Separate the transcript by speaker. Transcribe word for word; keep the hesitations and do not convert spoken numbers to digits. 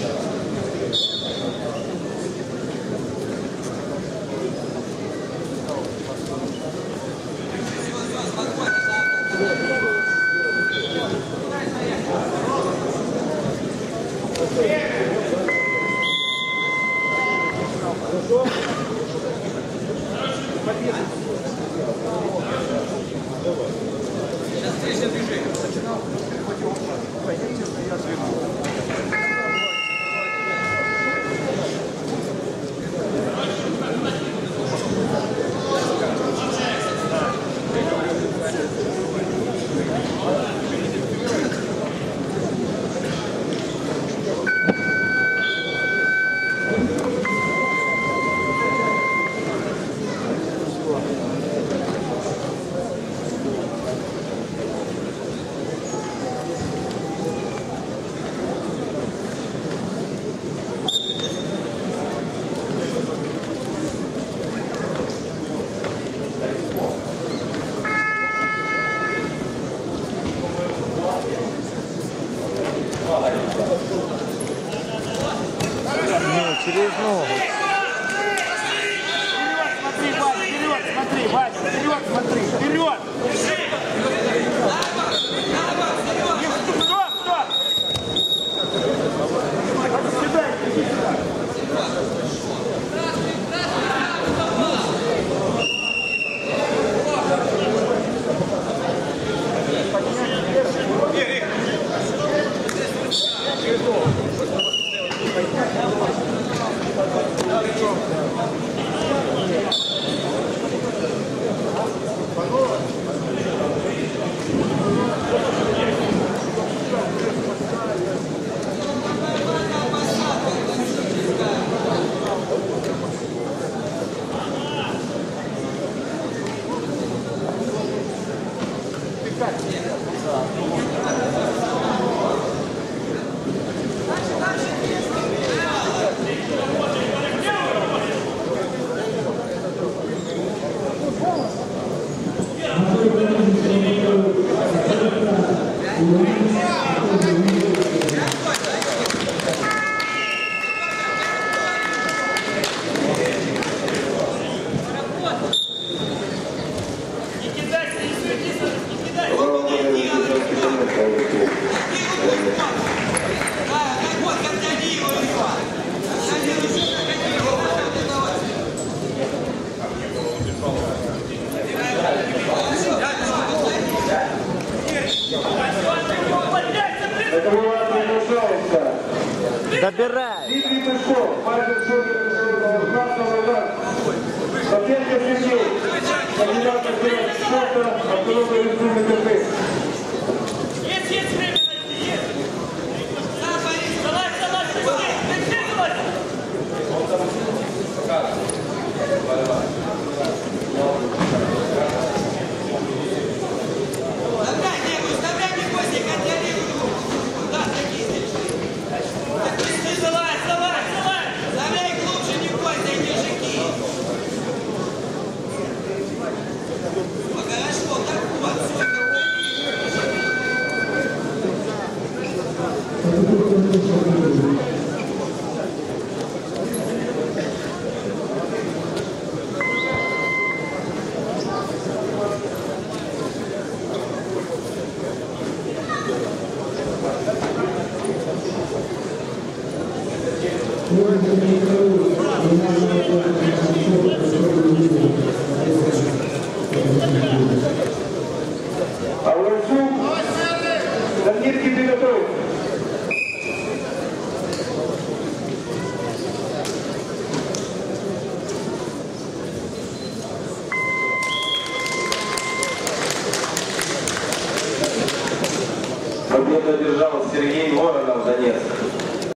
Speaker 1: Через ногу.
Speaker 2: Вперед, смотри, Вадя, вперед, смотри, Вадя, вперед, смотри, вперед! Стоп, стоп! Сюда, иди сюда!
Speaker 1: Добирай.
Speaker 3: Дмитрий Пешков, мастер спорта, Сапенко Сергей, кандидат в мастера спорта, автономной республики Крым.
Speaker 2: Есть, есть время, есть! Давай, давай, быстрее, быстрее, давай!
Speaker 4: Добрай, Дегусь, добрай, не бойся, контролируй. Да, садись.
Speaker 2: Давай, давай, давай!
Speaker 4: Давай глубже, не бойся, держи кисть. Ну, хорошо, так вот, все.
Speaker 3: А Ларчук, Данирки приготовь.
Speaker 5: Победу одержал Сергей Воронов, Донецк.